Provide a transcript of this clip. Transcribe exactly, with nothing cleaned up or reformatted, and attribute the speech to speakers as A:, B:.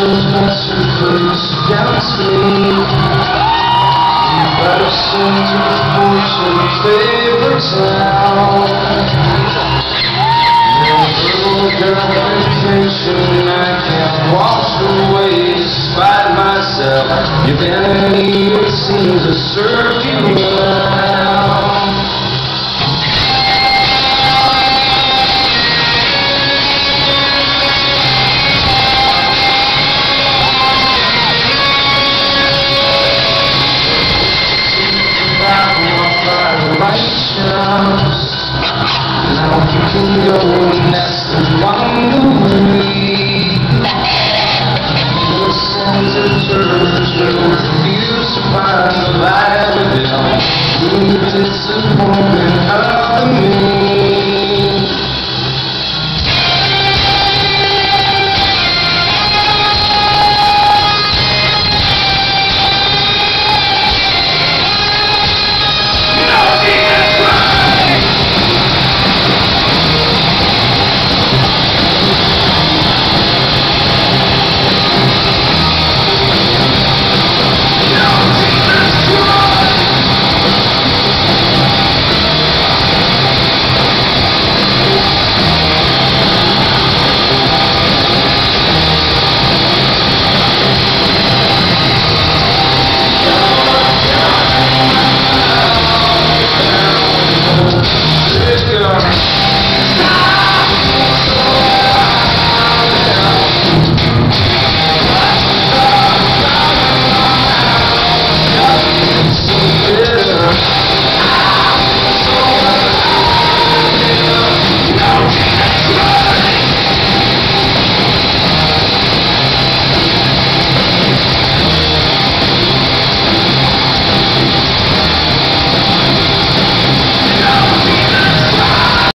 A: those western cliffs down to sleep. You better sing to this portion's favorite town. Your reputation I can't wash away despite myself. Your vanity, it seems to serve you well. Now you can go and nest and wander away.